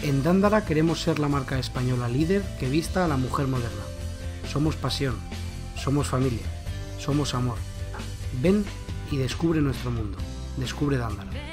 En Dándara queremos ser la marca española líder que vista a la mujer moderna. Somos pasión, somos familia, somos amor. Ven y descubre nuestro mundo. Descubre Dándara.